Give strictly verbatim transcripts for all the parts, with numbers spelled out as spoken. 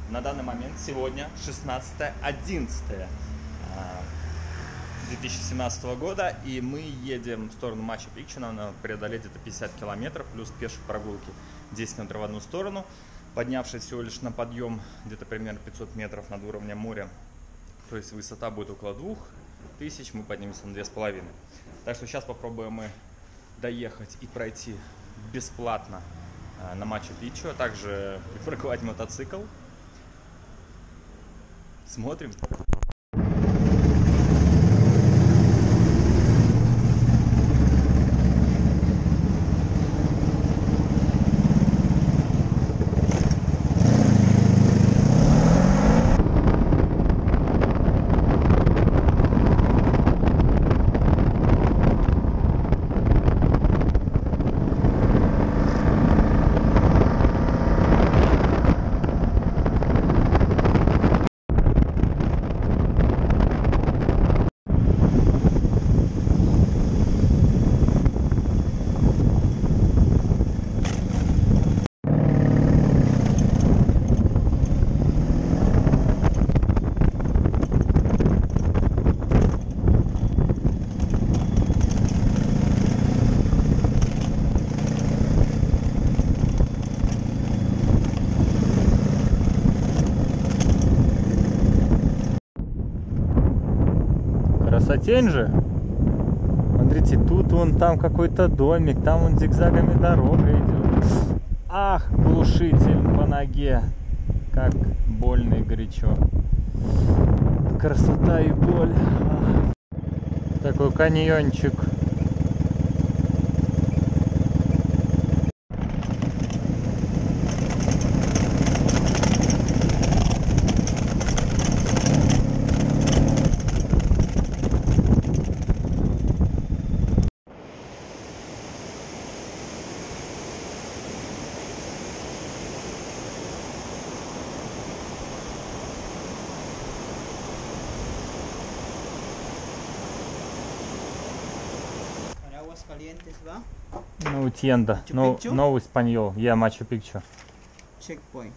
На данный момент сегодня шестнадцатое одиннадцатое две тысячи семнадцатого года, и мы едем в сторону Мачу-Пикчу. Нам надо преодолеть где-то пятьдесят километров, плюс пешей прогулки десять километров в одну сторону. Поднявшись всего лишь на подъем где-то примерно пятьсот метров над уровнем моря, то есть высота будет около двух тысяч, мы поднимемся на две с половиной. Так что сейчас попробуем мы доехать и пройти бесплатно на Мачу-Пикчу, а также припарковать мотоцикл. Смотрим. Красотень же. Смотрите, тут вон там какой-то домик, там вон зигзагами дорога идет. Ах, глушитель по ноге. Как больно и горячо. Красота и боль. Такой каньончик. Calientes, ¿va? No entiendo. No, no español. Ya Machu-Picchu. Checkpoint.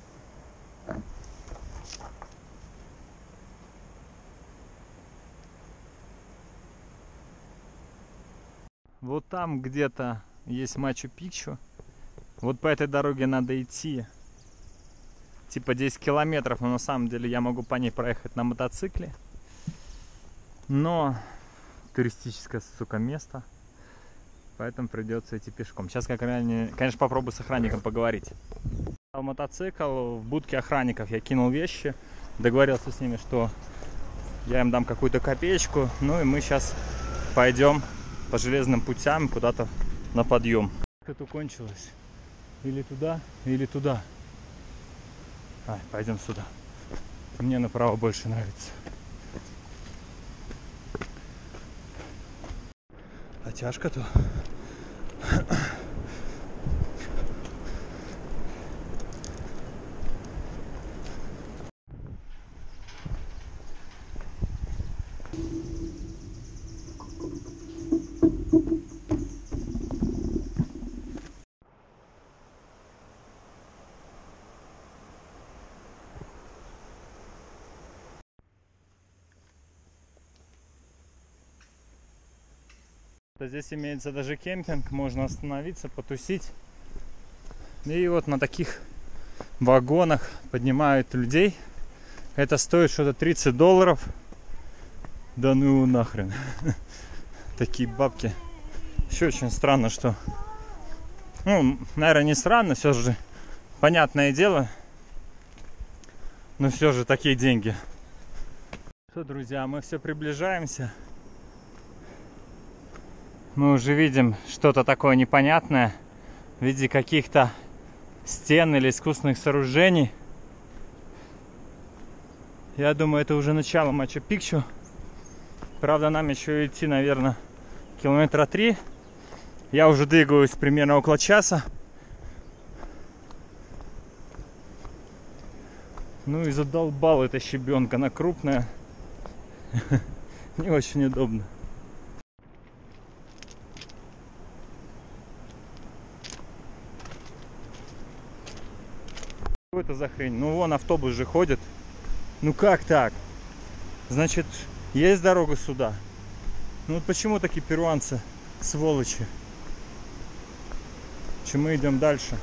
Вот там где-то есть Мачу-Пикчу. Вот по этой дороге надо идти. Типа десять километров, но на самом деле я могу по ней проехать на мотоцикле. Но туристическое, сука, место. Поэтому придется идти пешком. Сейчас, как ранее, конечно, попробую с охранником поговорить. Мотоцикл в будке охранников, я кинул вещи, договорился с ними, что я им дам какую-то копеечку. Ну и мы сейчас пойдем по железным путям куда-то на подъем. Это кончилось. Или туда, или туда. А, пойдем сюда. Мне направо больше нравится. А тяжко-то. Здесь имеется даже кемпинг, можно остановиться, потусить. И вот на таких вагонах поднимают людей. Это стоит что-то тридцать долларов. Да ну нахрен. Такие бабки. Еще очень странно, что... Ну, наверное, не странно, все же понятное дело. Но все же такие деньги. Что, друзья, мы все приближаемся. Мы уже видим что-то такое непонятное в виде каких-то стен или искусственных сооружений. Я думаю, это уже начало Мачу-Пикчу. Правда, нам еще идти, наверное, километра три. Я уже двигаюсь примерно около часа. Ну и задолбал эта щебенка, она крупная. Не очень удобно. что за хрень? Ну вон автобус же ходит. Ну как так? Значит, есть дорога сюда. Ну вот почему такие перуанцы сволочи? Чем мы идем дальше?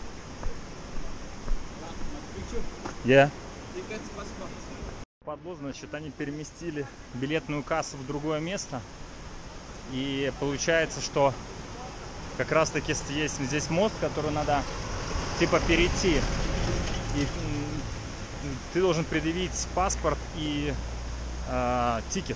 Я. Подло, значит, они переместили билетную кассу в другое место. И получается, что как раз таки есть здесь мост, который надо типа перейти. И ты должен предъявить паспорт и э, тикет.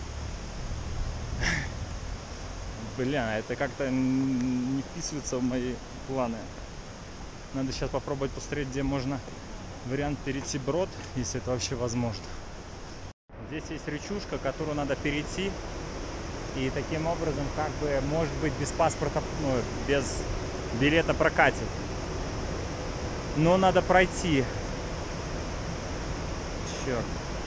Бля, это как-то не вписывается в мои планы. Надо сейчас попробовать посмотреть, где можно вариант перейти брод, если это вообще возможно. Здесь есть речушка, которую надо перейти. И таким образом, как бы, может быть, без паспорта, ну, без билета прокатит. Но надо пройти. Черт.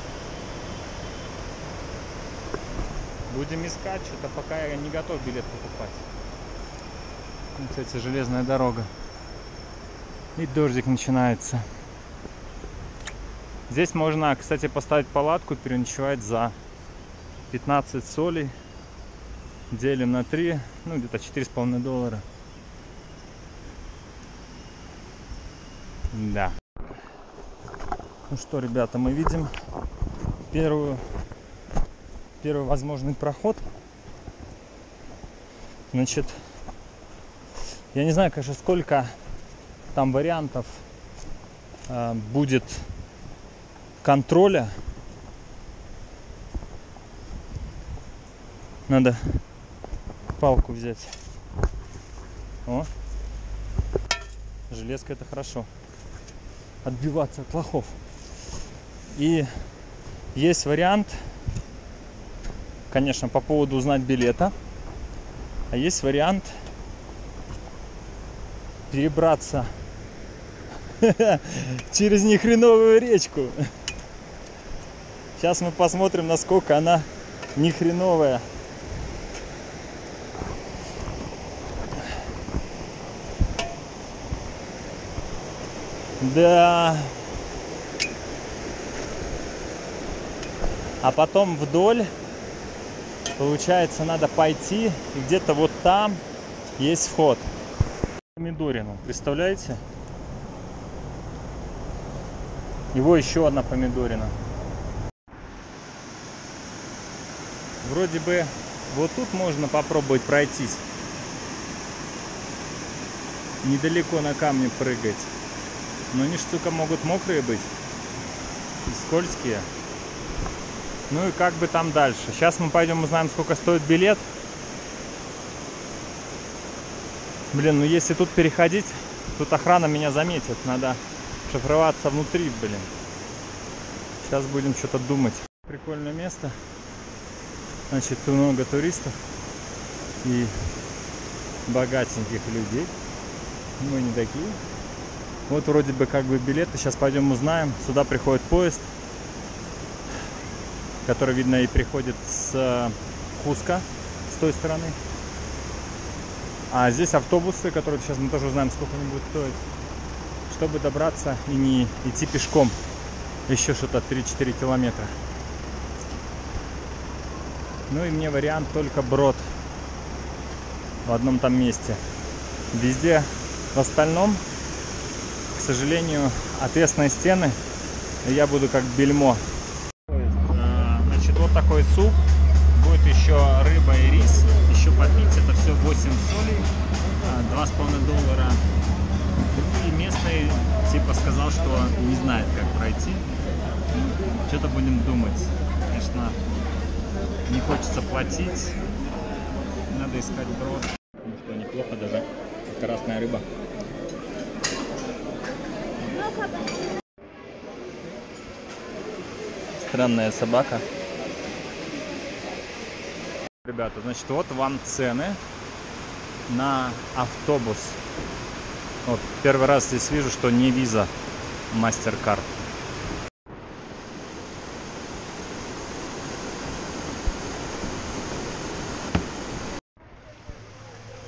Будем искать, что-то пока я не готов билет покупать. Вот, кстати, железная дорога. И дождик начинается. Здесь можно, кстати, поставить палатку, переночевать за пятнадцать солей. Делим на три, ну где-то четыре с половиной доллара. Да. Ну что, ребята, мы видим первую, первый возможный проход. Значит, я не знаю, конечно, сколько там вариантов э, будет контроля. Надо палку взять. О, железка — это хорошо. Отбиваться от лохов. И есть вариант, конечно, по поводу узнать билета. А есть вариант перебраться через нехреновую речку. Сейчас мы посмотрим, насколько она нехреновая. Да. А потом вдоль, получается, надо пойти, и где-то вот там есть вход. Помидорину, представляете? Его еще одна помидорина. Вроде бы вот тут можно попробовать пройтись. Недалеко на камне прыгать. Но они, штука, могут мокрые быть и скользкие. Ну и как бы там дальше. Сейчас мы пойдем узнаем, сколько стоит билет. Блин, ну если тут переходить, тут охрана меня заметит. Надо шифроваться внутри, блин. Сейчас будем что-то думать. Прикольное место. Значит, тут много туристов и богатеньких людей. Мы не такие. Вот вроде бы как бы билеты. Сейчас пойдем узнаем. Сюда приходит поезд, который, видно, и приходит с Куска, с той стороны. А здесь автобусы, которые сейчас мы тоже узнаем, сколько они будут стоить, чтобы добраться и не идти пешком еще что-то три-четыре километра. Ну и мне вариант только брод в одном там месте. Везде в остальном, к сожалению, отвесные стены, и я буду как бельмо. Значит, вот такой суп. Будет еще рыба и рис. Еще попить. Это все восемь солей. два с половиной доллара. И местный типа сказал, что не знает, как пройти. Что-то будем думать. Конечно, не хочется платить. Надо искать брод. Ну что, неплохо даже. Красная рыба. Странная собака. Ребята, значит, вот вам цены на автобус. Вот, первый раз здесь вижу, что не виза, MasterCard.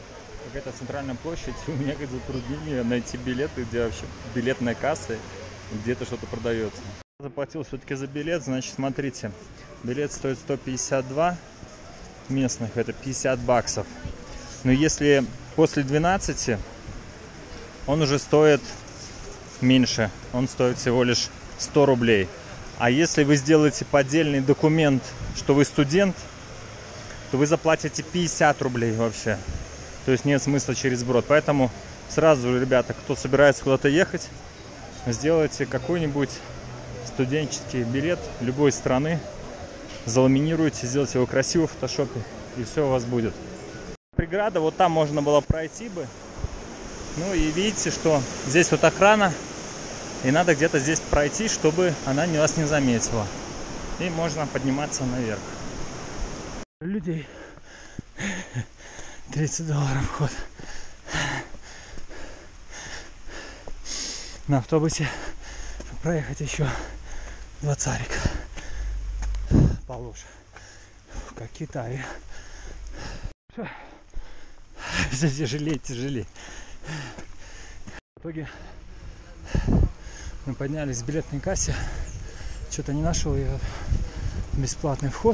Какая-то центральная площадь. У меня какое-то затруднение найти билеты, где вообще билетные кассы. где-то что-то продается. Заплатил все-таки за билет, значит, смотрите, билет стоит сто пятьдесят два местных, это пятьдесят баксов. Но если после двенадцати, он уже стоит меньше, он стоит всего лишь сто рублей. А если вы сделаете поддельный документ, что вы студент, то вы заплатите пятьдесят рублей вообще. То есть нет смысла через брод. Поэтому сразу, ребята, кто собирается куда-то ехать, сделайте какой-нибудь студенческий билет любой страны, заламинируйте, сделайте его красиво в фотошопе, и все у вас будет. Преграда, вот там можно было пройти бы. Ну и видите, что здесь вот охрана, и надо где-то здесь пройти, чтобы она вас не заметила. И можно подниматься наверх. Людей тридцать долларов вход. На автобусе проехать еще два царика. Получше. Как в Китае. Тяжелее, тяжелее. В итоге мы поднялись в билетной кассе. Что-то не нашел я бесплатный вход.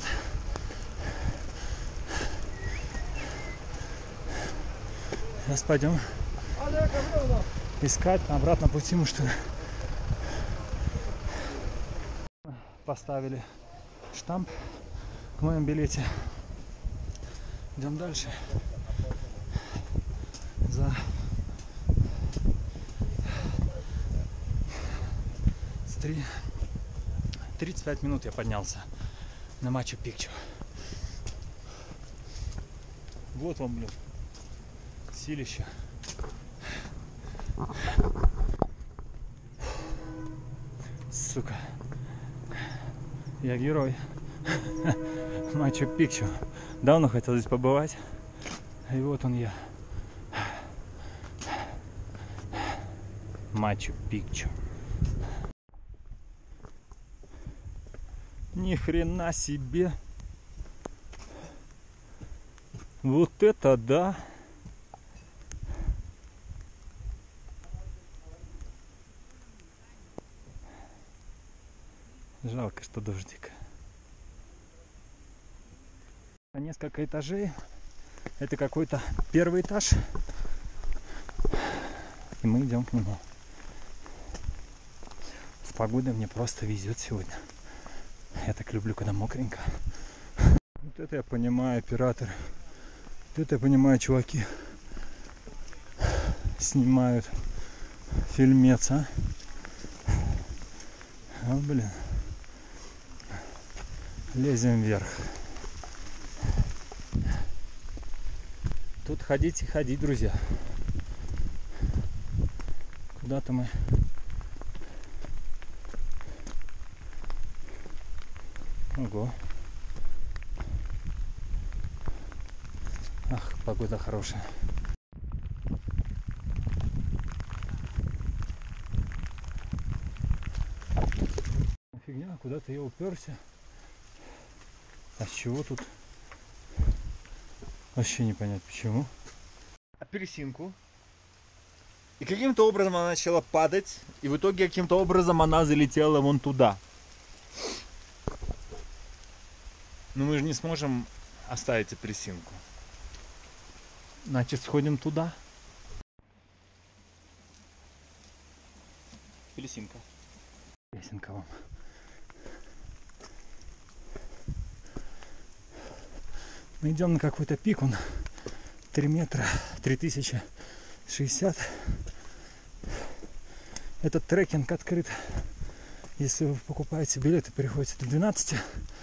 Сейчас пойдем искать на обратном пути, мы что поставили штамп в моем билете. Идем дальше. За тридцать пять минут я поднялся на Мачу-Пикчу. Вот вам, блин, силище. Сука. Я герой. Мачу-Пикчу. Давно хотел здесь побывать. И вот он я. Мачу-Пикчу. Ни хрена себе. Вот это да. Жалко, что дождик. Несколько этажей. Это какой-то первый этаж. И мы идем к нему. С погодой мне просто везет сегодня. Я так люблю, когда мокренько. Вот это я понимаю, оператор. Вот это я понимаю, чуваки. Снимают фильмец, а? А, блин. Лезем вверх. Тут ходить и ходить, друзья. Куда-то мы... Ого. Ах, погода хорошая. Фигня, куда-то я уперся. А с чего тут? Вообще не понятно почему. Апельсинку. И каким-то образом она начала падать. И в итоге каким-то образом она залетела вон туда. Но мы же не сможем оставить апельсинку. Значит, сходим туда. Апельсинка. Апельсинка вам. Мы идем на какой-то пик, он три метра, три тысячи шестьдесят. Этот трекинг открыт. Если вы покупаете билеты, приходите до двенадцати.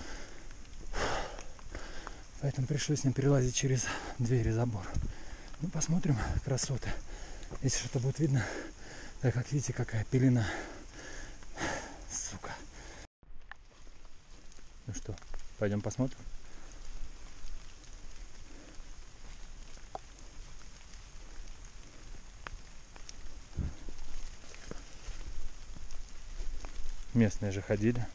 Поэтому пришлось мне перелазить через двери, забор. Ну, посмотрим красоты. Если что-то будет видно, так как видите, какая пелена. Сука. Ну что, пойдем посмотрим. Местные же ходили.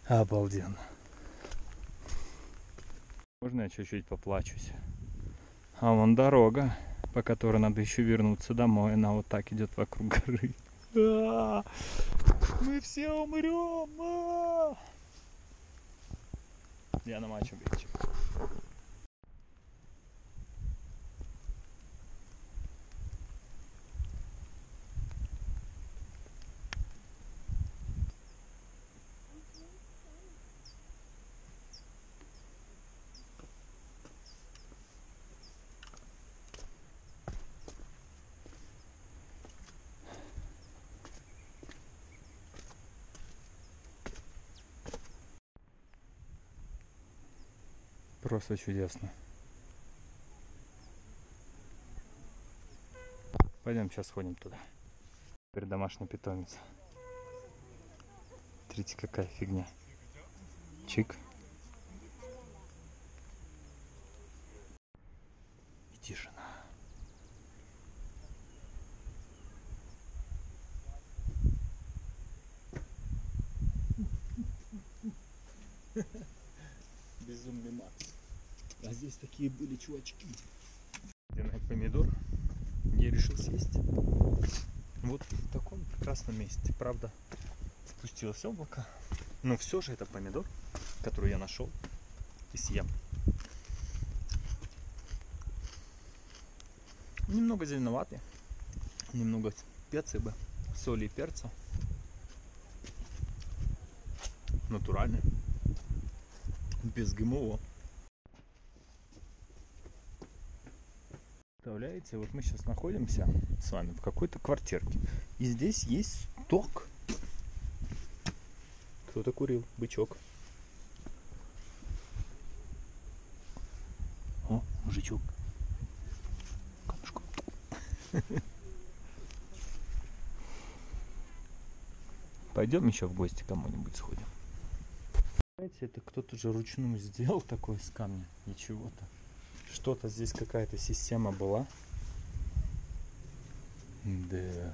Обалденно. Можно я чуть-чуть поплачусь? А вон дорога, по которой надо еще вернуться домой. Она вот так идет вокруг горы. А-а-а! Мы все умрем! А-а-а! Я на Мачу-Пикчу. Просто чудесно. Пойдем сейчас сходим туда. Теперь домашний питомец. Смотрите, какая фигня. Чик. И тишина. Безумный Макс. А здесь такие были чувачки. Помидор я решил съесть вот в таком прекрасном месте. Правда, спустилось облако, но все же это помидор, который я нашел и съем. Немного зеленоватый, немного специй бы, соли и перца. Натуральный, без ГМО. Представляете, вот мы сейчас находимся с вами в какой-то квартирке. И здесь есть сток. Кто-то курил, бычок. О, мужичок. Камушку. Пойдем еще в гости кому-нибудь сходим. Знаете, это кто-то же ручную сделал такое из камня и чего-то. Что-то здесь какая-то система была. Да.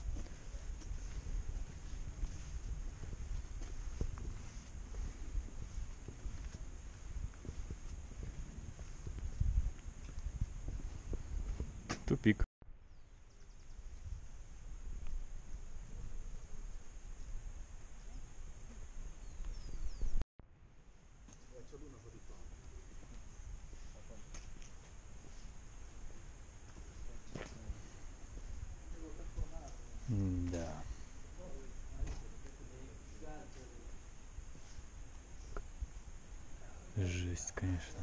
Тупик. Да. Жесть, конечно.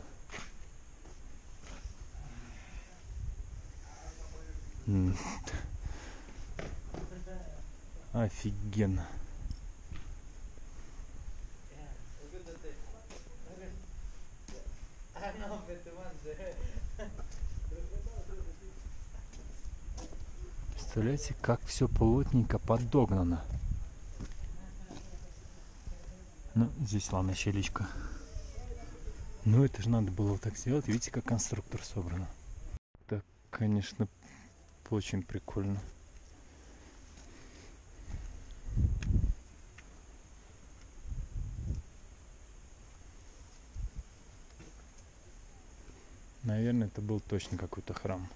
Офигенно. Представляете, как все плотненько подогнано. Ну, здесь, ладно, щелечка. Ну, это же надо было вот так сделать. Видите, как конструктор собран. Это, конечно, очень прикольно. Наверное, это был точно какой-то храм.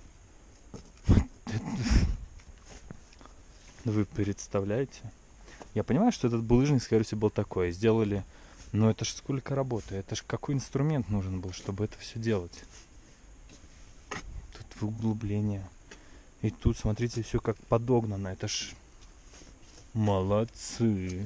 Вы представляете? Я понимаю, что этот булыжник, скорее всего, был такой. Сделали, но это ж сколько работы. Это ж какой инструмент нужен был, чтобы это все делать. Тут углубление. И тут, смотрите, все как подогнано. Это ж молодцы.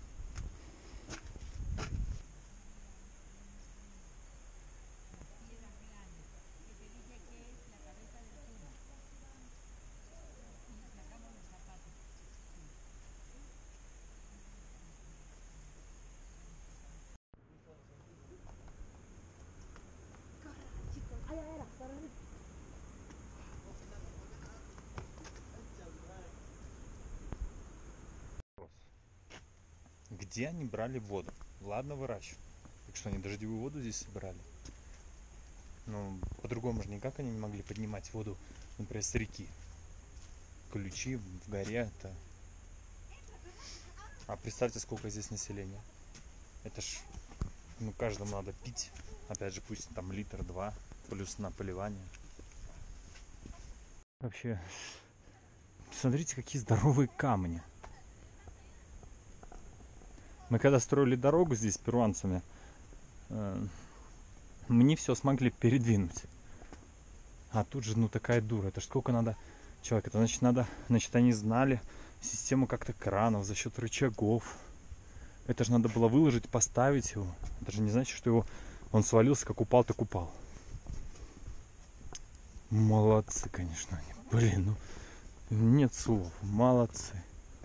Где они брали воду? Ладно, выращивают. Так что они дождевую воду здесь собирали? Ну, по-другому же никак они не могли поднимать воду, например, с реки. Ключи в горе это... А представьте, сколько здесь населения. Это ж, ну, каждому надо пить. Опять же, пусть там литр-два, плюс на поливание. Вообще, смотрите, какие здоровые камни. Мы когда строили дорогу здесь с перуанцами, э, мы не все смогли передвинуть. А тут же, ну, такая дура. Это ж сколько надо человек. Это значит, надо, значит, они знали систему как-то кранов за счет рычагов. Это же надо было выложить, поставить его. Это же не значит, что его он свалился, как упал, так упал. Молодцы, конечно. Блин, ну нет слов. Молодцы.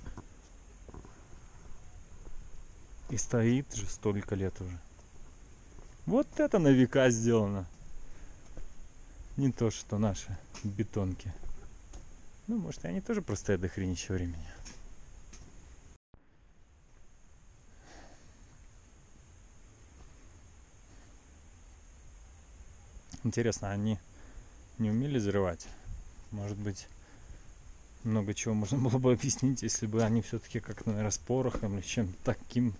И стоит же столько лет уже. Вот это на века сделано. Не то, что наши бетонки. Ну, может, и они тоже простоят до хренища времени. Интересно, они не умели взрывать? Может быть, много чего можно было бы объяснить, если бы они все-таки как, наверное, с порохом или чем-то таким.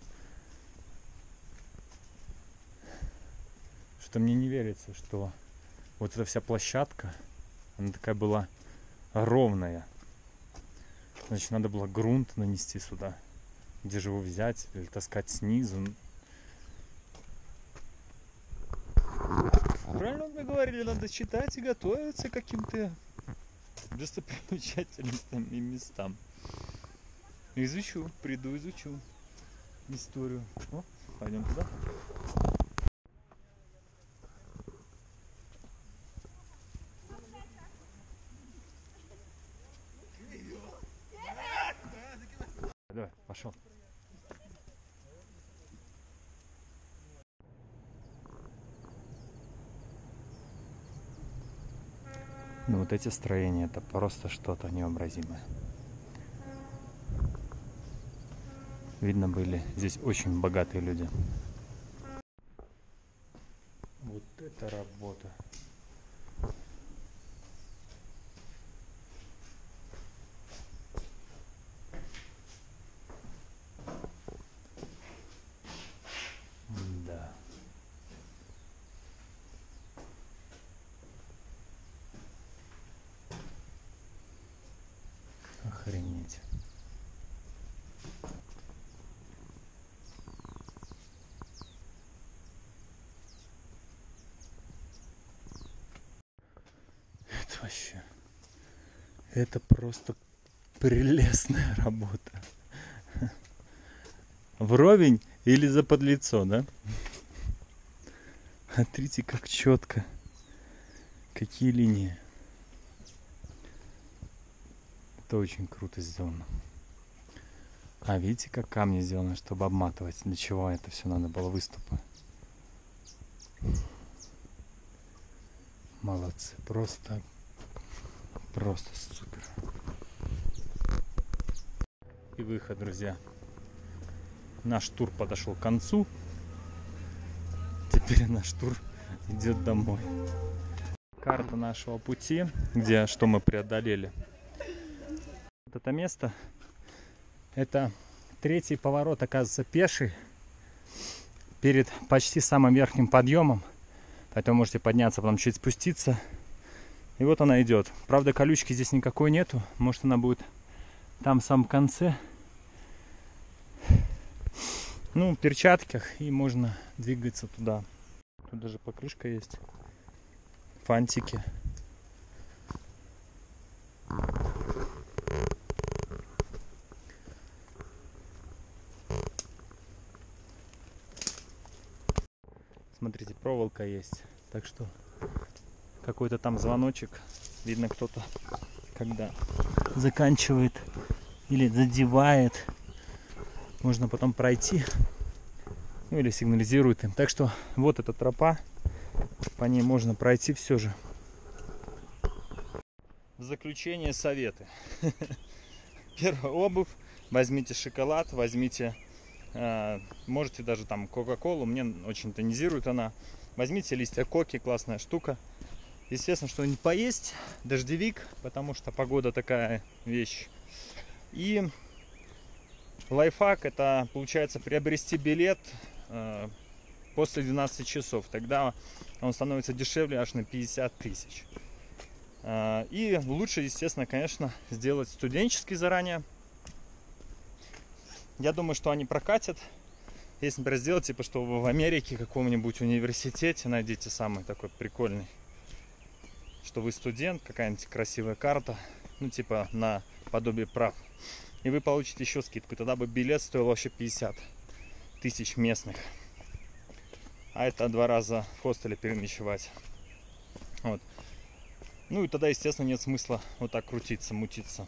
Что мне не верится, что вот эта вся площадка, она такая была ровная. Значит, надо было грунт нанести сюда. Где же его взять или таскать снизу? Правильно мы говорили, надо читать и готовиться к каким-то достопримечательностям и местам. Изучу, приду, изучу историю. О, пойдем туда. Давай, пошел. Ну вот эти строения, это просто что-то невообразимое. Видно, были здесь очень богатые люди. Вот это работа. Да. Охренеть. Это вообще... Это просто прелестная работа. Вровень или за подлицо, да? Смотрите, как четко. Какие линии. Это очень круто сделано. А видите, как камни сделаны, чтобы обматывать? Для чего это все надо было? Выступы. Молодцы. Просто, просто супер. И выход, друзья. Наш тур подошел к концу. Теперь наш тур идет домой. Карта нашего пути, где что мы преодолели. Вот это место, это третий поворот, оказывается, пеший, перед почти самым верхним подъемом. Поэтому можете подняться, потом чуть спуститься. И вот она идет. Правда, колючки здесь никакой нету. Может, она будет там в самом конце. Ну, в перчатках, и можно двигаться туда. Тут даже покрышка есть. Фантики. Смотрите, проволока есть. Так что какой-то там звоночек. Видно, кто-то, когда заканчивает или задевает, можно потом пройти. Ну или сигнализирует им. Так что вот эта тропа. По ней можно пройти все же. В заключение советы. Первая обувь. Возьмите шоколад, возьмите, э, можете даже там кока-колу. Мне очень тонизирует она. Возьмите листья коки, классная штука. Естественно, что-нибудь поесть. Дождевик, потому что погода такая вещь. И лайфхак — это, получается, приобрести билет э, после двенадцати часов. Тогда он становится дешевле аж на пятьдесят тысяч. Э, и лучше, естественно, конечно, сделать студенческий заранее. Я думаю, что они прокатят. Если, например, сделать, типа, что вы в Америке, каком-нибудь университете найдите самый такой прикольный, что вы студент, какая-нибудь красивая карта, ну, типа, на подобие прав. И вы получите еще скидку. Тогда бы билет стоил вообще пятьдесят тысяч местных. А это два раза в хостеле переночевать. Вот. Ну и тогда, естественно, нет смысла вот так крутиться, мутиться.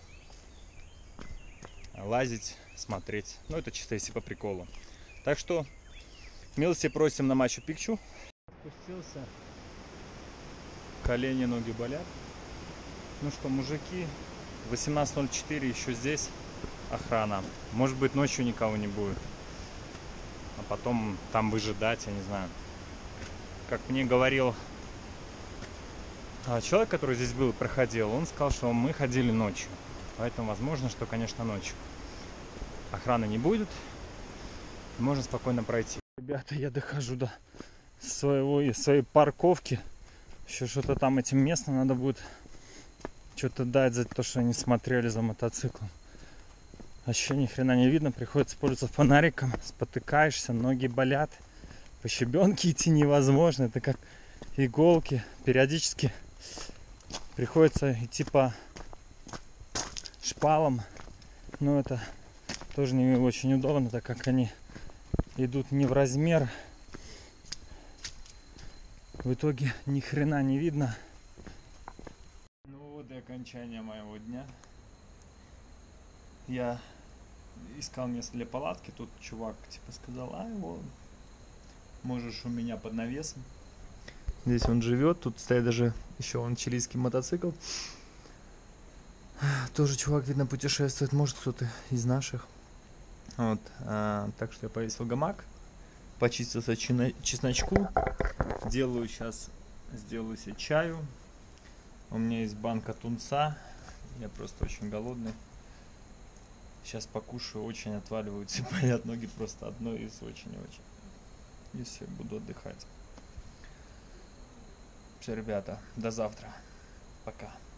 Лазить, смотреть. Ну, это чисто если по приколу. Так что милости просим на Мачу-Пикчу. Спустился. Колени, ноги болят. Ну что, мужики, восемнадцать ноль четыре еще здесь охрана. Может быть, ночью никого не будет. А потом там выжидать, я не знаю. Как мне говорил человек, который здесь был и проходил, он сказал, что мы ходили ночью. Поэтому возможно, что, конечно, ночью охраны не будет. Можно спокойно пройти. Ребята, я дохожу до своего, своей парковки. Еще что-то там этим местным надо будет что-то дать за то, что они смотрели за мотоциклом. Вообще ни хрена не видно. Приходится пользоваться фонариком. Спотыкаешься, ноги болят. По щебенке идти невозможно. Это как иголки. Периодически приходится идти по шпалам. Но это тоже не очень удобно, так как они идут не в размер. В итоге ни хрена не видно. Ну вот и окончание моего дня. Я искал место для палатки. Тут чувак типа сказал: а его можешь у меня под навесом. Здесь он живет. Тут стоит даже еще он чилийский мотоцикл. Тоже чувак, видно, путешествует. Может, кто-то из наших. Вот, а, так что я повесил гамак, почистился чесночку, делаю сейчас, сделаю себе чаю. У меня есть банка тунца, я просто очень голодный. Сейчас покушаю, очень отваливаются, болят ноги просто одно из очень-очень. И все, буду отдыхать. Все, ребята, до завтра, пока.